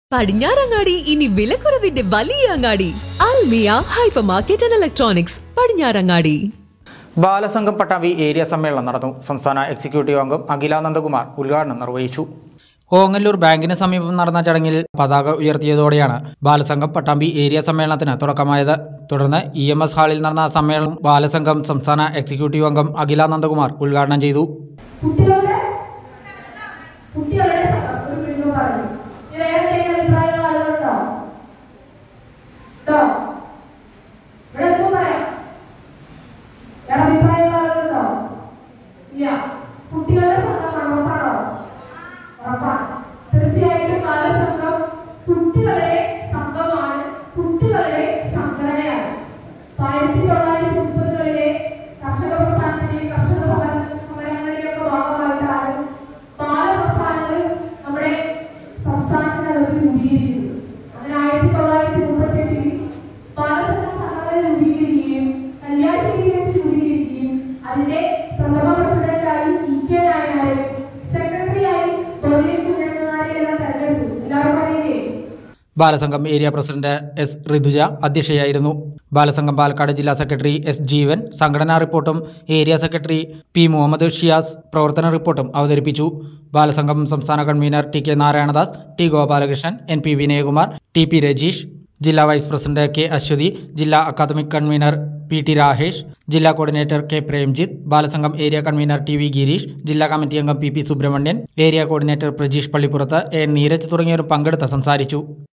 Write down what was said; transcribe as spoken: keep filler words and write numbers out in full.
പടിഞ്ഞാറങ്ങാടി ഇനി വിലക്കുറവിന്റെ വലിയ അങ്ങാടി Almiya hyper market and electronics Padinjarangadi. Balasangham Pattambi area സമ്മേളനം നടന്നു. സംസ്ഥാന എക്സിക്യൂട്ടീവ് അംഗം അഖില നന്ദകുമാർ ഉദ്ഘാടനം നിർവഹിച്ചു. ഓങ്ങല്ലൂർ ബാങ്കിന് സമീപം നടന്ന ചടങ്ങിൽ പതാക ഉയർത്തിയതോടെയാണ് ബാലസംഘം പട്ടാമ്പി ഏരിയ സമ്മേളനത്തിന് തുടക്കമായത്. തുടർന്ന് ഇ എം എസ് ഹാളിൽ നടന്ന സമ്മേളനം ബാലസംഘം സംസ്ഥാന എക്സിക്യൂട്ടീവ് അംഗം അഖില നന്ദകുമാർ ഉദ്ഘാടനം ചെയ്തു. തീർച്ചയായിട്ടും ബാലസംഘം കുട്ടികളുടെ സംഘമാണ്, കുട്ടികളുടെ സംഘടനയാണ്. ആയിരത്തി തൊള്ളായിരത്തി മുപ്പതുകളിലെ കർഷക പ്രസ്ഥാനത്തിലെ കർഷക സമരങ്ങളിലൊക്കെ ഭാഗമായിട്ടാണ് ബാലപ്രസ്ഥാനങ്ങൾ നമ്മുടെ സംസ്ഥാനത്തിനകത്ത് രൂപീകരിക്കുന്നത്. അങ്ങനെ ആയിരത്തി തൊള്ളായിരത്തി മുപ്പത്തി എട്ടിൽ ബാലസംഘം സംഘടന രൂപീകരിക്കുകയും കല്യാശ്ശേരി വെച്ച് രൂപീകരിക്കുകയും അതിന്റെ പ്രഥമ പ്രസിഡന്റായി ഇ കെ നായനാരും സെക്രട്ടറിയായി Balasangham area president S Rithuja അധ്യക്ഷയായിരുന്നു. ബാലസംഘം പാലക്കാട് ജില്ലാ സെക്രട്ടറി എസ് ജീവൻ സംഘടനാ റിപ്പോർട്ടും area secretary P Muhammad Shiyas പ്രവർത്തന റിപ്പോർട്ടും അവതരിപ്പിച്ചു. ബാലസംഘം സംസ്ഥാന convener T K Narayanadas, T Gopalakrishnan, N P Vinayakumar, T P Rajeesh, ജില്ലാ വൈസ് പ്രസിഡന്റ് കെ അശ്വതി, ജില്ലാ academic convener P T Rahesh, ജില്ലാ coordinator K Premjith, Balasangham area convener T V Gireesh, ജില്ലാ കമ്മിറ്റി അംഗം P P Subramanian, area coordinator Prajeesh പള്ളിപ്പുറത്ത്, A Neeraj തുടങ്ങിയവർ പങ്കെടുത്ത് സംസാരിച്ചു.